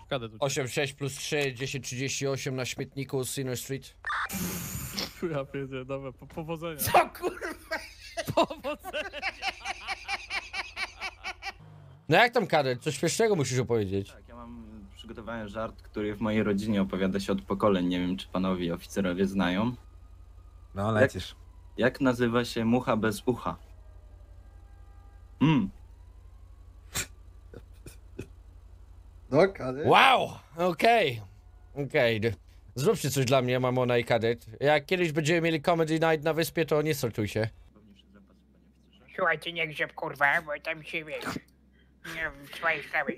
Kadet uciekł. 8-6 plus 3, 10-38 na śmietniku Sinner Street. Ja pierdzie, dobra, powodzenia. Co kurwa? Powodzenia! No jak tam kadet? Coś śmiesznego musisz opowiedzieć. Tak, ja przygotowałem żart, który w mojej rodzinie opowiada się od pokoleń. Nie wiem, czy panowie oficerowie znają. No, lecisz. Jak nazywa się mucha bez ucha? No, kadet. Wow! Okej. Zróbcie coś dla mnie, Mamona i kadet. Jak kiedyś będziemy mieli comedy night na wyspie, to nie sortuj się. Słuchajcie, nie grzeb kurwa, bo tam się wiesz. Nie w swojej sprawie.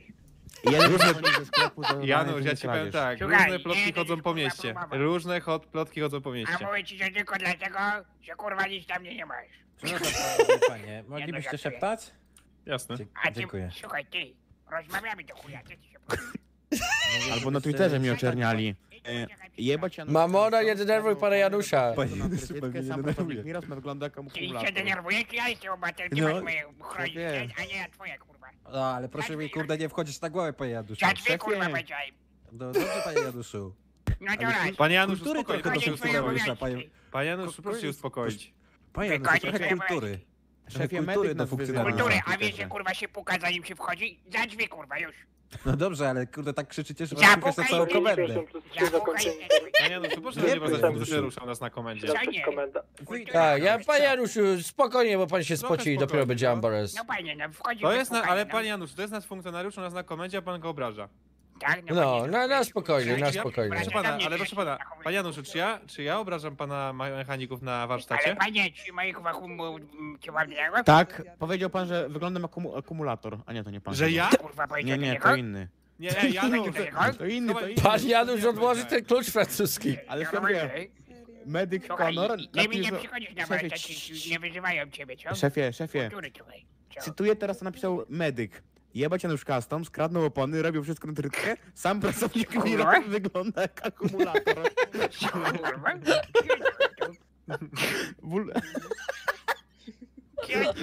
Janusz, ja ci powiem tak, Słuchaj, różne plotki nie, chodzą to po jest mieście. kurwa mowa. Różne plotki chodzą po A mieście. mówię ci, że tylko dlatego, że kurwa nic tam nie masz. Przepraszam, panie, moglibyście żartuję. szeptać? Jasne. A ty, Dziękuję. słuchaj ty, rozmawiamy do chuja, co ci się Albo na Twitterze mnie oczerniali. Jebać Janusza. Mamona, nie denerwuj pana Janusza. Sam pracownik Miros wygląda jak Czyli się akumulator. denerwujesz, ja jestem obywatel, ty No, masz moje chronić, wiem. a nie ja twoje kurwa. No, ale proszę mi, kurde, nie wchodzić na głowę, panie Januszu. Za drzwi kurwa powiedziałem. No, dobrze, panie Januszu. No to raz. Panie Januszu, Kultury spokojnie, trochę proszę do się twoje uspokoić. obowiązki. panie- Panie Januszu, proszę się uspokoić. Panie Januszu, Wygodnie trochę sobie kultury. Trochę Szefie, kultury medyk do nas funkcjonariusza. Kultury, a tutaj, wiesz, że że- kurwa się puka zanim się wchodzi? Za drzwi kurwa już. No dobrze, ale kurde, tak krzyczycie, że Zapukaj, was na całą nie, komendę. Zapukaj te drzwi. Panie Januszu, proszę Nie nie obrażać, pytam. bo to ruszał nas na komendzie. Co nie? Tak, ja panie Januszu, spokojnie, bo pan się Trochę spoci i dopiero spokojnie, będzie no. Ambares. No panie, no wchodzi To jest, wypukaj, ale no. panie Januszu, to jest nasz funkcjonariusz u nas na komendzie, a pan go obraża. Tak, No, panie, na spokojnie, na Czy ja- spokojnie. Proszę pana, ale proszę pana, panie Januszu, czy ja obrażam pana mechaników na Ale warsztacie? panie, czy moich wachumu cię ładnego? Tak, powiedział pan, że wyglądam jak akumulator. A nie, to nie pan. Że ja? Kurwa powiedział Nie, do nie, niego? to inny. Nie, Janusz, To inny, to inny. Pan Janusz odłoży ten klucz francuski. Ale No, szefie, dobrze. medyk Słuchaj, Conor ty mi nie napisał... przychodzisz na Szefie, warsztat, nie wyzywają ciebie, co? Szefie, Kultury słuchaj. Co? cytuję teraz, co napisał medyk. Jebać Janusz Custom, skradnął opony, robił wszystko na trytkę, sam pracownik Kurwa? Miros wygląda jak akumulator. Kurwa? Wul... Kiedy?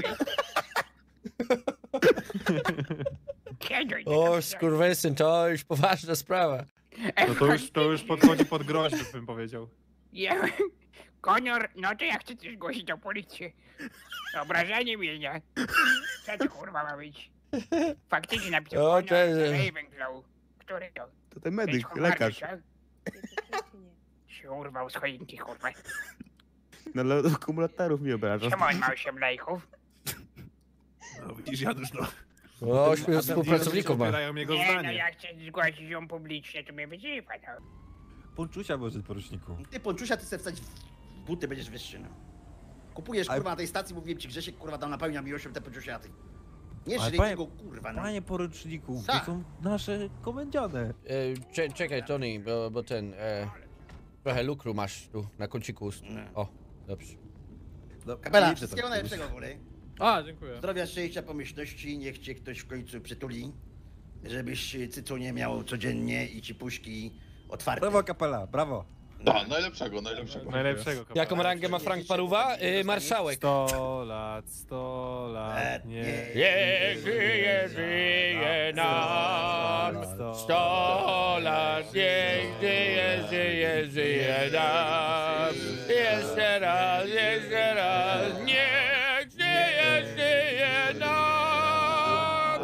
Kiedy? O, skurwysyn, to już poważna sprawa. no to już podchodzi pod groźbę, bym powiedział. Ja... Konor, no to ja chcę coś zgłosić do policji. Obrażanie mnie. Co to kurwa ma być? Faktycznie napisał O, Conor cześć. Ravenclaw. Który to? To ten Jest medyk, chowarny, lekarz. co? Się urwał z choinki, kurwa. No ale od akumulatorów mi obraża. Czemu on ma 8 lejków? No widzisz, Janusz, no. O, 8 współpracowników ma. Popierają jego Nie, no zdanie. ja chcę zgłosić ją publicznie, to mnie wyzywa, no. Ponczusia może, poruczniku. Ty Ponczusia, ty sobie wstać w buty, będziesz wyższy, no. Kupujesz, Ale- kurwa, na tej stacji, mówiłem ci, Grzesiek, kurwa, tam napełnia miłością te Ponczusia, ty. Nie Ale żyj panie- tego, kurwa, no. Panie poruczniku, to Tak. są nasze komendziane. Czekaj, Tony, bo ten... trochę lukru masz tu na kąciku ust. O, dobrze. No, Kapela, liczę wszystkiego tam najlepszego, góry. A, dziękuję. Zdrowia, szczęścia, pomyślności, niech cię ktoś w końcu przytuli. Żebyś cycu nie miał codziennie i ci puszki otwarte. Brawo, kapela, brawo. Tak, najlepszego, najlepszego. Najlepszego. Jaką rangę ma Frank Paruwa? Marszałek. 100 lat, nie. Niech żyje, żyje nam. 100 lat, niech żyje, żyje, żyje nam. Jeszcze raz, niech żyje, żyje nam.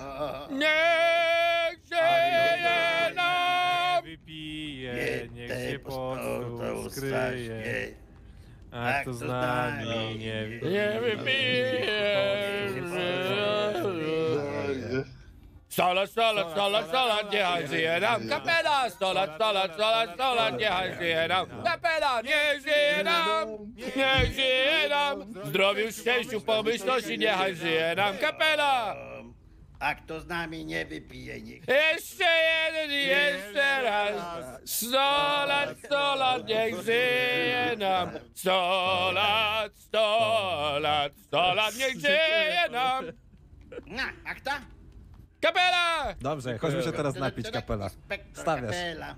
Niech żyje nam. Wypije, niech tej się pod postał stół skryje. A kto z nami nie Nie wypije. 100 lat, 100 lat, 100 lat, 100 lat, niechaj żyje nam kapela! 100 lat, 100 lat, 100 lat, 100 lat, niechaj żyje nam kapela! Niech żyje nam! Niech żyje nam! W zdrowiu, szczęściu, pomyślności, niechaj żyje nam kapela! A kto z nami nie wypije, niech... Jeszcze jeden, jeszcze raz! 100 lat, niech żyje nam! 100 lat, 100 lat, 100 lat, niech żyje nam! Na, akta? Kapela! Dobrze, chodźmy się teraz napić, kapela. Inspektor Stawiasz. Kapela.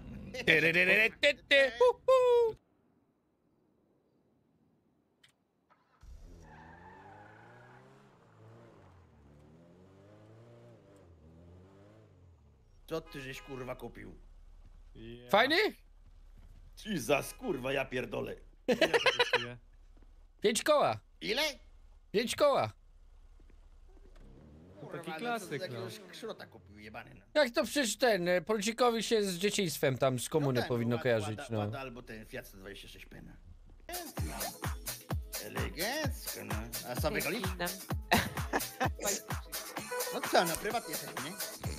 Co ty żeś kurwa kupił? Fajny? Jesus, kurwa, ja pierdolę. Ile to kosztuje? 5 koła. Ile? 5 koła. Kurwa, taki no to klasyk, z jakiegoś krzrota kupił, jebany. No. Jak to przecież ten, Polcikowi się z dzieciństwem tam z komuny No tak, powinno łada, kojarzyć, no. Łada, albo ten Fiat 126 pena. Elegancko, no. A sobie golisz? No co, no prywatnie jesteś, nie?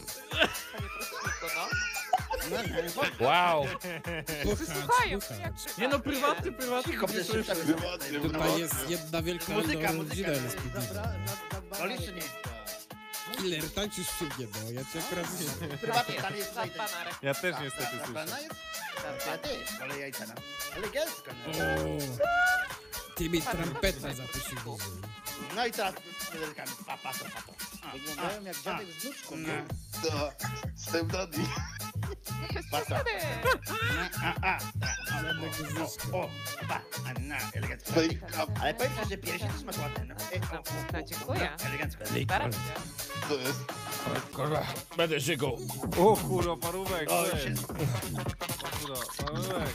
No, no, Wow. Słuchają, jak Nie no, prywatny. cicho, nie przecież słyszę. Prywatnie, Tutaj jest jedna wielka Muzyka, rodzina muzyka. respektywa. Golisz czy nie? Killer, tańczysz przy mnie, no. Ja cię akurat nie... Prywatnie, tam jest tutaj ten... Ja też niestety Pana słyszę. jest? Ja też, ale jajca, no. Elegancko, no. O, ty mi trampeta zaprosił do zoo. No i teraz pudelkami, pato. Wyglądają jak dziadek z wnuczką. Da, Step Daddy. Pato. O, pa, na, elegancko. Fake up. Ale powiem ci, że piersi też masz ładne, no. No, dziękuję. Elegancko. To jest. Kurwa, będę żygał. O kurwa, parówek, O, już weź. jest. Kurwa, parówek.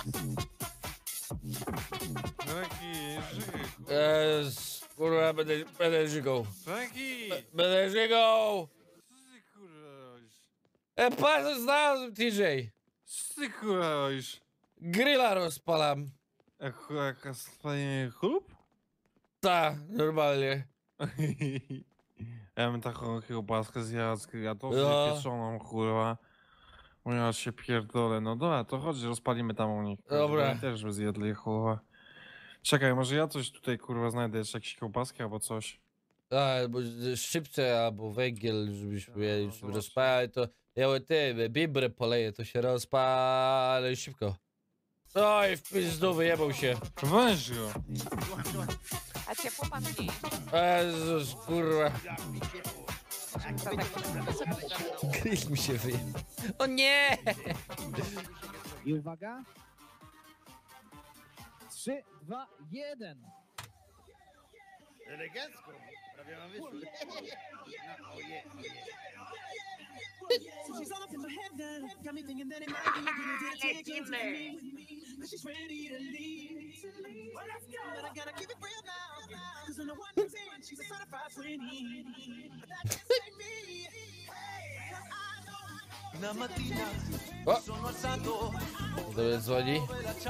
Franki, żyj. Kurwa, będę żygał. Franki! Będę żygał. Co ty kurwa robisz? Patrz, znalazłem TJ. Co ty kurwa robisz? Grilla rozpalam. Jaka spalenie chłop? Ta, normalnie. Ja bym taką kiełbaskę zjadł, ja to No. pieczoną, kurwa. Bo ja się pierdolę, no dobra, to chodź, rozpalimy tam u nich. kurwa, Dobra. oni też by zjedli, kurwa. Czekaj, może ja coś tutaj, kurwa, znajdę, jeszcze jakieś kiełbaski albo coś. Albo szczypce, albo węgiel, żebyśmy mieli, żeby zobacz. rozpalać, to ja ty, bibrę poleję, to się rozpalę szybko. Oj, w pizdu wyjebał się. Weź go. A ciepło panu nie jest. Jezus, kurwa. Co tak Grill mi się wyjebał. O nie! I uwaga. 3, 2, 1. Elegancko. Prawie mam wyszło. No, oje. O! Kto dzwoni?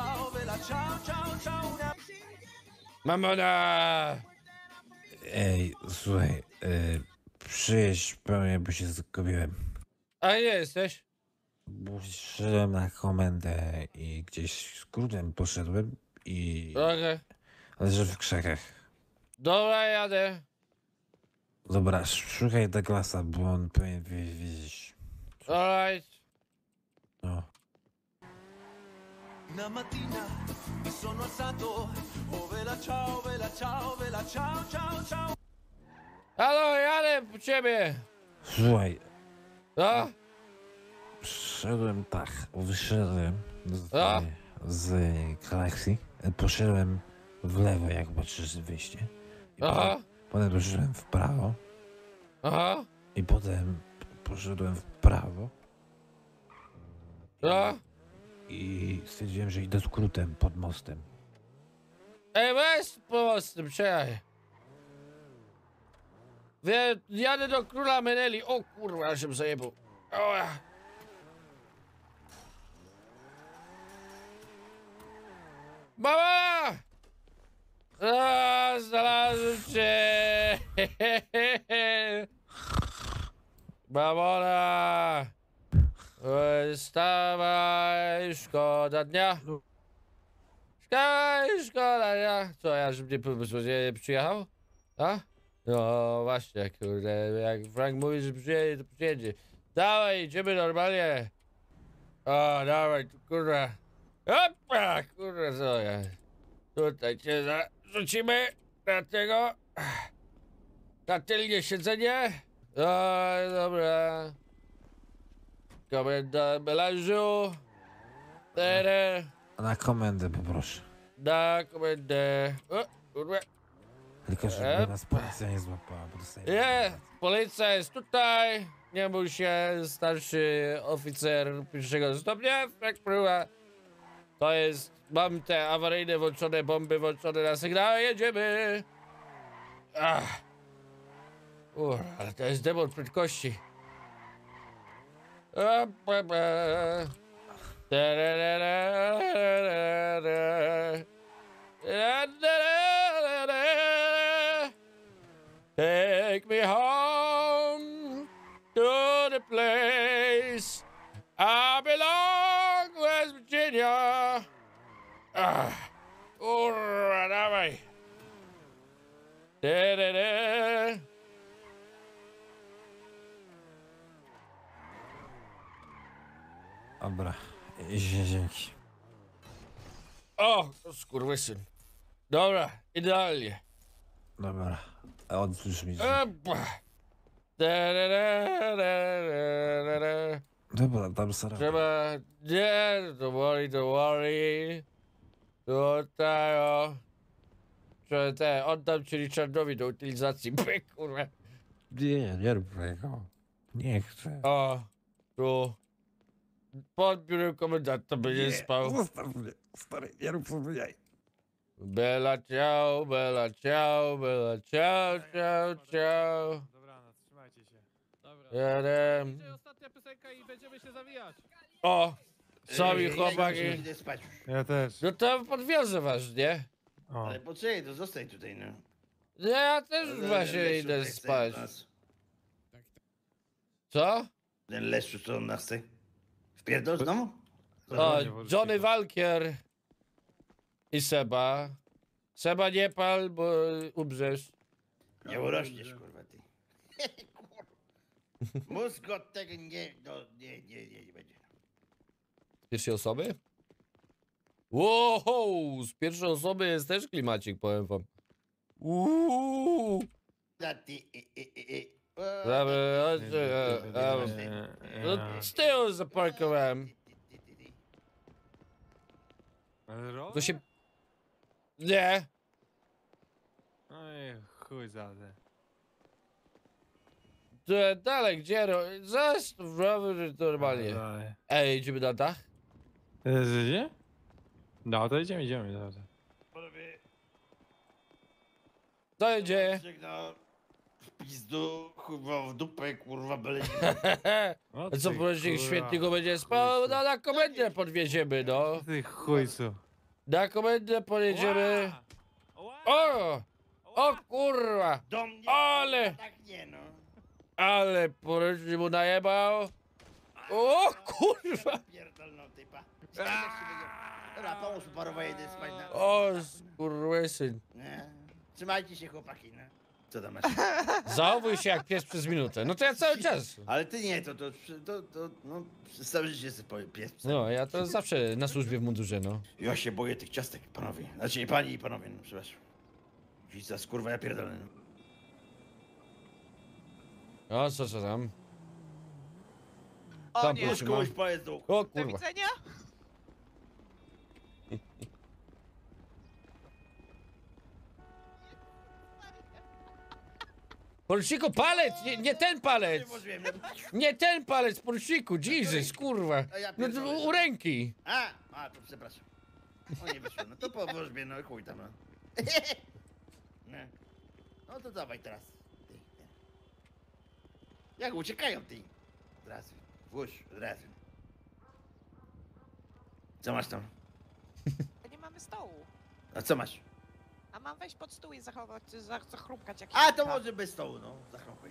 Mamona! Ej, słuchaj, przyjedź po mnie, bo się zgubiłem. A nie jesteś? Bo szedłem na komendę i gdzieś skrótem poszedłem i... Okej. Leżę w krzakach. Dobra, jadę. Dobra, szukaj Douglasa, bo on powinien wiedzieć. Alright. No. Halo, jadę po ciebie. Słuchaj, No? szedłem tak, wyszedłem A? z Galaxy, poszedłem w lewo, jak patrzysz wyjście. I Aha. potem poszedłem w prawo Aha. i potem poszedłem w prawo No? i stwierdziłem, że idę skrótem pod mostem. Ej, weź pomocnym, czekaj. Jadę do króla Meneli. O kurwa, się zajebał. O. Mama! A, znalazłem cię! Mamona! Wstawaj, szkoda dnia. Szkoda dnia. Co, ja żeby nie przyjechał? A? No właśnie, kurde, jak Frank mówi, że przyjedzie, to przyjedzie. Dawaj, idziemy normalnie. O, dawaj, kurwa. Opa, kurwa, co ja. Tutaj cię zarzucimy na tego. Na tylnie siedzenie. O, dobra. Komenda melanżu. Na komendę poproszę. Na komendę. O, kurwa. Tylko żeby nas policja nie złapała, bo dostajemy... Nie, policja jest tutaj. Nie bój się, starszy oficer pierwszego stopnia, jak próba. To jest, mam te awaryjne włączone, bomby włączone na sygnał, jedziemy. Ale to jest demon prędkości. Take me home to the place I belong, West Virginia. Dawaj. Dobra, dzięki. O, skurwysyn. Dobra, idealnie. Dobra, odłóż mi. Dobra, tam stara. Trzeba, nie, don't worry. Tutaj, o. Trzeba oddam ci Richardowi do utylizacji. Pyk, kurwa. Nie rób tego. Nie chcę. O, tu. Pod biurem komendanta będzie spał. Zostaw mnie, stary, nie rób sobie jaj. Bella ciao, bella ciao, bella ciao, ciao, ciao. Dobranoc, trzymajcie się. Dobra. Jadem. Będzie ostatnia piosenka i będziemy się zawijać. O, sami Ja chłopaki. idę spać już. Ja też. No to podwiozę was, nie? O. Ale poczekaj, to zostań tutaj, no. Ja też Ale właśnie Leszczu idę tutaj chce spać. nas. Co? Ten Leszczu, co on nas chce? Wpierdol znowu? O, Johnny Walker i Seba. Seba nie pal, bo umrzesz. Nie urośniesz, kurwa, ty. Kurwa. Mózg od tego nie, no, nie będzie. Z pierwszej osoby? Wow, z pierwszej osoby jest też klimacik, powiem wam. Uuu. Da ty, Dobra, chodźcie, no z tyłu zaparkowałem. To się... Nie. Oj, chuj za te. Dalej, gdzie? Zaraz normalnie. Dalej. Ej, idziemy na dach? Idzie? No to idziemy, dobra. To jedzie. No, w pizdu, kurwa, w dupę, kurwa, byle. O, A co, ty proszę, kurwa. świetnie go będzie spał? No, na komendę podwieziemy, no. Ty chujcu. Na komendę pojedziemy. O! O kurwa! Do mnie, Ale! tak nie, no. Ale porucznik mu najebał. O kurwa! Pierdolną typa. Dobra, pomóż mu parowa jedę spać na... O skurwysyn. Nie. Trzymajcie się, chłopaki, no. Co tam masz? Zachowuj się jak pies przez minutę. No to ja cały czas. Ale ty nie, no, przez całe życie sobie pies. No, ja to zawsze na służbie w mundurze, no. Ja się boję tych ciastek, panowie. Znaczy, pani i panowie, no, przepraszam. Dziś za skurwa, ja pierdolę, no. O, co tam? O Tam nie, proszę. Komuś powiedz do... O do kurwa. widzenia. Poruczniku, palec! Nie ten palec! Nie włożyłem, no. Nie ten palec, poruczniku! Jesus, kurwa! A ja No pierdolę. to u ręki! A, to przepraszam. O, nie wyszło, no to po wróżbie, no chuj tam, no. No. No to dawaj teraz. Ty, ty. Jak uciekają, ty. Od razu. Włóż, od razu. Co masz tam? Nie mamy stołu. A co masz? A mam wejść pod stół i zachować, zachrupkać jak A, to świnka. może bez stołu, no. Zachrąpaj.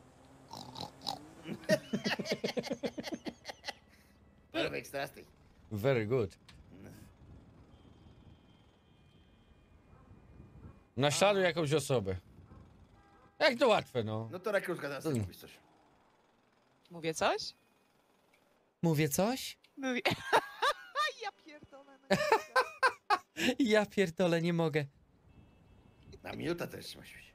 Perfekt, teraz ty. Very good. Naśladuj jakąś osobę. Jak to łatwe, no. No to rekrutka, teraz ty mówisz coś. Mówię coś? Mówię coś? Mówię... ja pierdolę. No Ja pierdolę, nie mogę. Na minuta też trzyma się.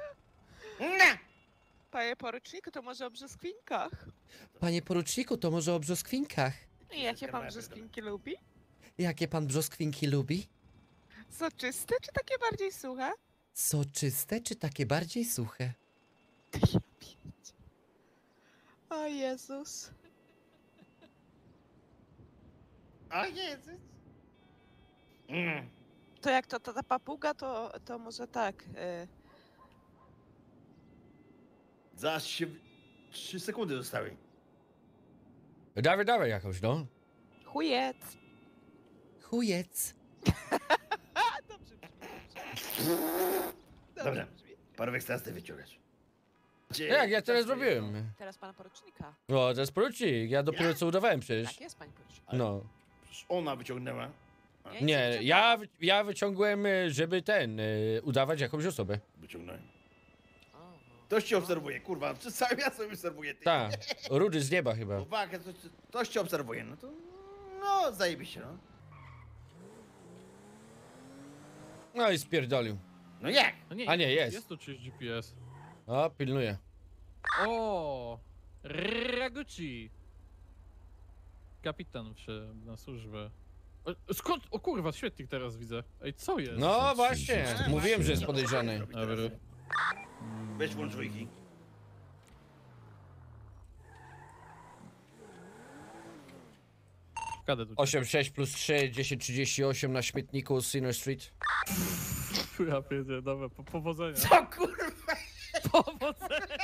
Panie poruczniku, to może o brzoskwinkach? Panie poruczniku, to może o brzoskwinkach. I jakie pan brzoskwinki lubi? Jakie pan brzoskwinki lubi? Soczyste czy takie bardziej suche? Soczyste czy takie bardziej suche? O Jezus. O Jezus. To jak to ta papuga, to może tak. Zaś się 3 sekundy zostały. Dawaj jakąś, no. Chujec. Chujec. Dobrze Dobra. brzmi. Parówek teraz ty wyciągasz. Jak ja teraz zrobiłem? Teraz pana porucznika. No, to jest porucznik. Ja dopiero co udawałem przecież. Tak jest, panie porucznik. No. Przecież ona wyciągnęła. Nie, ja wyciągłem, żeby udawać jakąś osobę. Wyciągnąłem. Ktoś cię obserwuje, kurwa. Przez cały miasto obserwuje, ty. Tak, rudy z nieba chyba. Uwaga, ktoś cię obserwuje, no to... No, zajebiście, no. No i spierdolił. No jak? No nie, A nie, jest. Jest tu czyś GPS. O, pilnuję. O! Raguchi! Kapitan wszedł na służbę. Skąd? O kurwa, świetlik teraz widzę. Ej, co jest? No właśnie, mówiłem, że jest podejrzany. Dobra. Weź włącz dwójki. Kadet tu. 8-6 plus 3, 10-38 na śmietniku Sinner Street. Ja pierdzie, dobra, powodzenia. Co kurwa? Powodzenia!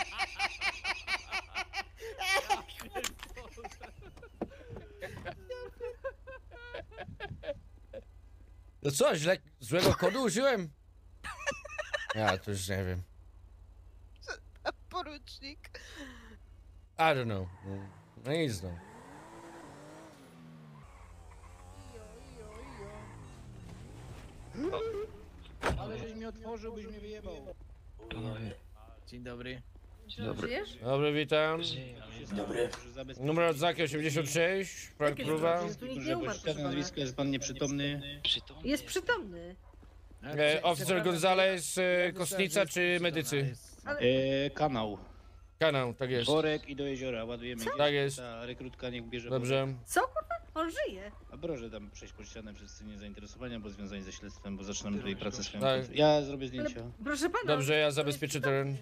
No co, złego kodu użyłem? Ja to już nie wiem. Porucznik. I don't know. No nic no. Ale żeś mi otworzył, byś mnie wyjebał. Dzień dobry. Żyjesz? Dobry, witam. Dobry. Numer odznaki 86, Frank Próba. Tu nikt nie umarł, proszę pana. Nazwisko, jest pan nieprzytomny. Jest przytomny. Oficer Gonzales, Kostnica czy medycy? Kanał. Kanał, tak jest. Worek i do jeziora, ładujemy. Tak jest. Ta rekrutka niech bierze Dobrze. Co kurwa? On żyje. A proszę tam przejść pod ścianę wszyscy niezainteresowani, bo związani ze śledztwem, bo zaczynamy tutaj pracę swoją. Tak. Ja zrobię zdjęcia. Proszę pana. Dobrze, ja zabezpieczę teren.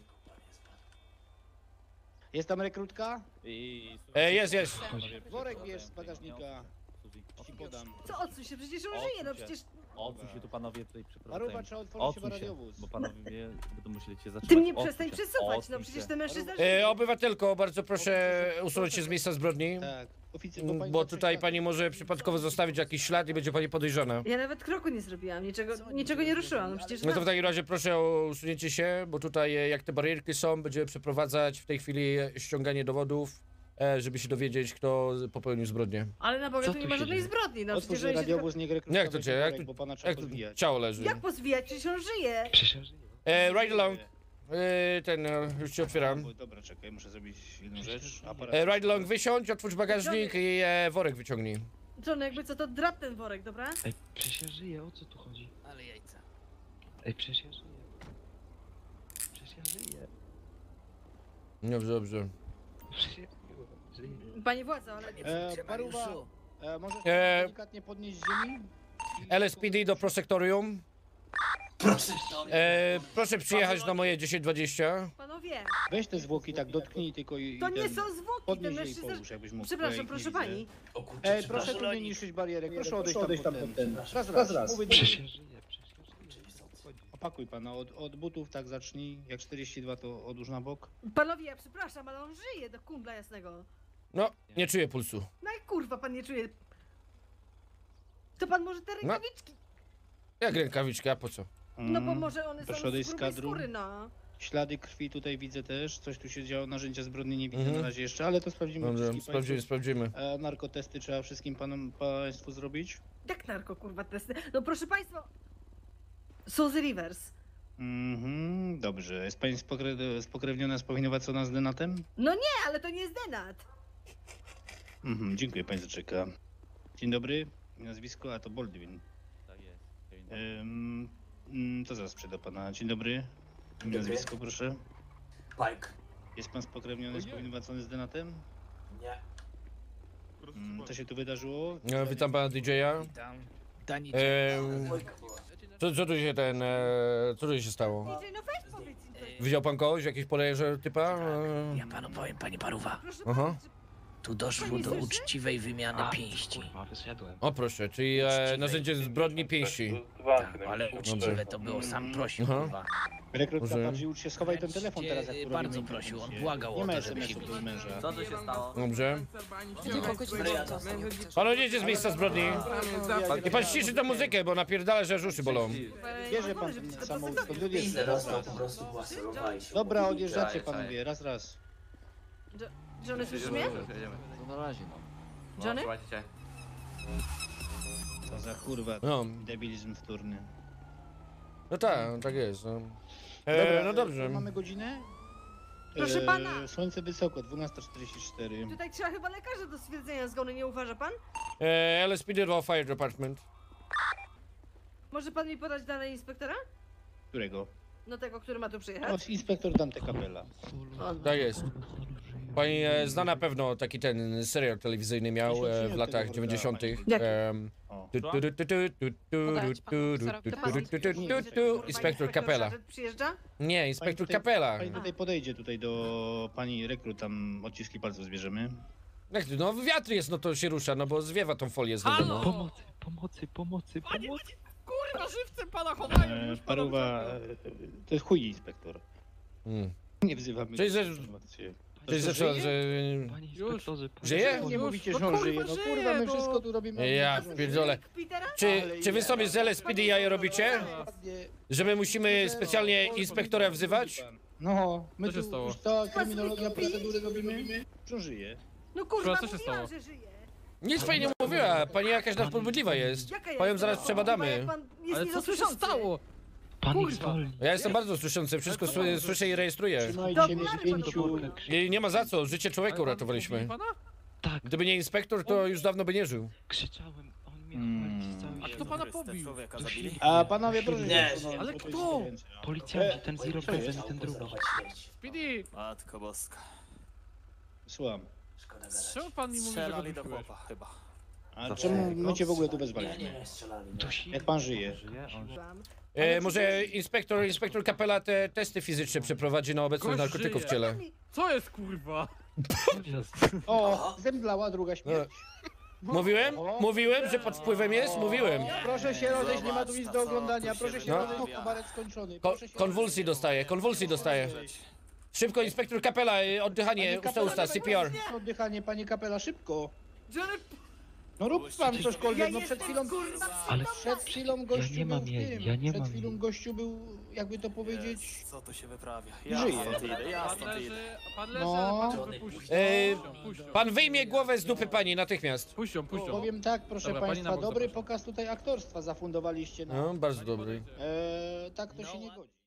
Jest tam rekrutka? Jest. Worek bierz z bagażnika. Ci podam. Co odsuń się? Przecież on żyje, no przecież... Odsuń się tu panowie tutaj Paruba, trzeba otworzyć chyba radiowóz. bo panowie będą musieli cię zatrzymać. Ty mnie Odsuń przestań się, przesuwać, no odsuń przecież się. ten mężczyzna żyje. Obywatelko, bardzo proszę usunąć się z miejsca zbrodni. Tak. Oficer, Bo tutaj pani może przypadkowo zostawić jakiś ślad i będzie pani podejrzana. Ja nawet kroku nie zrobiłam, niczego nie ruszyłam, no przecież... No to w takim razie proszę o usunięcie się, bo tutaj jak te barierki są, będziemy przeprowadzać w tej chwili ściąganie dowodów, żeby się dowiedzieć, kto popełnił zbrodnię. Ale na Boga, tu nie ma żadnej zbrodni, no Otwórz przecież oni się tylko... radiowóz, niech rekrutka Jak to cię, jak bo pana Jak trzeba to pozwijać. ciało leży? Jak pozwijać? Przecież on żyje. Right along. Już ci otwieram. Dobra, czekaj, muszę zrobić jedną rzecz. Aparat. Right along, wysiądź, otwórz bagażnik i worek wyciągnij. John, jakby co, to drap ten worek, dobra? Ej, przecież ja żyję, o co tu chodzi? Ale jajca. Ej, przecież ja żyję. Przecież ja żyję. Dobrze. Przecież ja żyję. Panie władza, ale... Paruwa, może delikatnie podnieść z ziemi? LSPD do prosektorium. Proszę przyjechać na moje 1020. Panowie, Weź te zwłoki tak, dotknij tylko i to nie ten- są zwłoki, ten podnieś je i mężczyzna... połóż, jakbyś mógł. Przepraszam, Ja ich nie proszę widzę. pani. Proszę tu nie niszczyć barierek, proszę odejść tam pod ten. Raz. Mówię do Przecież ja żyję, przecież ja żyję. Opakuj pana, od butów tak zacznij, jak 42 to odłóż na bok. Panowie, ja przepraszam, ale on żyje, do kumbla jasnego. No, nie czuję pulsu. No i kurwa, pan nie czuje... To pan może te rękawiczki... Jak rękawiczka, a po co? No bo może one są Proszę z odejść z grubej kadru. skóry, no. Ślady krwi tutaj widzę też, coś tu się działo, narzędzia zbrodni nie widzę Mhm. na razie jeszcze, ale to sprawdzimy. Dobrze, wszystkim sprawdzimy. państwu. Narkotesty trzeba wszystkim państwu zrobić. Jak narko, kurwa, testy? No proszę państwa... Są z Rivers. Dobrze. Jest pani spokrewniona, spowinowacona z Denatem? No nie, ale to nie jest Denat. Dziękuję, pani zaczeka. Dzień dobry, nazwisko, a to Baldwin. Tak jest. To zaraz przeda pana. Dzień dobry. Nazwisko, proszę. Pike. Jest pan spokrewniony, spowinowacony z Denatem? Nie. Co się tu wydarzyło? Witam pana DJ-a. Witam. Dani. Co tu się co tu się stało? DJ, no weź powiedz im coś. Widział pan kogoś, jakiś podejrzany typa? Ja panu powiem, panie Paruwa. Proszę Aha. pana, czy... Tu doszło do uczciwej wymiany pięści. Kurwa, wyszedłem. O proszę, czyli narzędzie zbrodni pięści. Tak, ale uczciwe to było, sam prosił, Aha. kurwa. Rekrutka, Może- bardziej ucz się, schowaj ten telefon teraz, jak tu Bardzo robimy prosił, on interwencję. błagał Nie o ma to, żeby się SMS-ów do męża. Co tu się stało? Dobrze. Tylko godzinę czasu. Pan odjedzie z miejsca zbrodni. I pan ściszy tę muzykę, bo napierdala, że aż uszy bolą. Bierze pan ten samochód, skąd odjeżdża. Dobra, odjeżdżacie panowie, raz. Johnny, słyszysz mnie? No na razie, no. Johnny? Co za kurwa, No. debilizm wtórny. No tak jest. No, no dobrze. Mamy godzinę? Proszę pana. Słońce wysoko, 12:44. Tutaj trzeba chyba lekarza do stwierdzenia zgonu, nie uważa pan? LSPD Fire Department. Może pan mi podać dane inspektora? Którego? No tego, który ma tu O, przyjechać? inspektor Dante Capella. Tak jest. Pani zna na pewno taki ten serial telewizyjny miał w latach 90. O. Inspektor Capella. Przyjeżdża? Nie, inspektor Capella. Pani tutaj podejdzie tutaj do pani rekrut, tam odciski palców zbierzemy. Jak to, no wiatr jest, no to się rusza, no bo zwiewa tą folię znowu. No. Pomocy. Kurwa, żywcem pana chowają już Paruwa, to jest chuj inspektor. Mm. Nie wzywamy. Czyli, że- informacje. Czyli To zaczęła, żyje? że... Panie Już. inspektorze, Żyje? Nie Już, mówicie, no że on kurwa, żyje. No żyje, kurwa, my no. wszystko tu robimy. Ja pierdolę. Petera? Czy wy sobie z LSPD jaja robicie? Że my musimy specjalnie inspektora wzywać? No, my Co się tu stało? już ta kryminologia, procedury robimy. Co żyje? No kurwa, Co się mówiłam, stało? że żyje. Nic pani nie mówiła, pani jakaś nadpobudliwa jest. Jaka jest? Powiem, zaraz Chyba przebadamy. jak pan jest Ale co tu się niedosłyszący. stało? pan ich Kurwa. zwolni. Ja jestem bardzo słyszący, wszystko słyszę i rejestruję. Trzymajcie mnie z 5. I nie ma za co, życie człowieka uratowaliśmy. Pana? Tak, Gdyby nie inspektor, to już dawno by nie żył. krzyczałem, on mnie chwalił cały A dzień. kto pana pobił? A panowie, proszę Nie. się przesunąć, Ale bo to kto? jest ręce. Policjanci, ten Zero Present i ten drugi. Speedy, Matko boska. Słucham. czemu pan mi mówi, że go Strzelali do dusiłeś? chłopa, chyba. A czemu my cię w ogóle tu wezwaliśmy? Jak pan żyje? Może inspektor Capella te testy fizyczne przeprowadzi na obecność Gość narkotyków w żyje. ciele. Co jest kurwa? O, zemdlała druga śmierć. Mówiłem, że pod wpływem jest? Mówiłem. Proszę się rozejść, nie ma tu nic do oglądania. Proszę się No. rozejść, kabaret skończony. Proszę się Konwulsji dostaje. Szybko, inspektor Capella, oddychanie, usta, CPR. Oddychanie, panie kapela, szybko. Johnny, No rób pan cośkolwiek, no przed chwilą... Ale Przed chwilą gościu nie mam był w jej, tym. ja nie Przed mam chwilą jej. gościu był, jakby to powiedzieć... Co tu się wyprawia? Żyje. Ja stąd idę, ja Pan stąd leży, idę. pan leży, No. ale pan go wypuści. Puścią. Pan wyjmie głowę z dupy pani natychmiast. Puścią. Powiem tak, proszę Dobra, pani na państwa, bok dobry zapraszam. pokaz tutaj aktorstwa zafundowaliście nam. No, bardzo dobry. Tak to się nie godzi.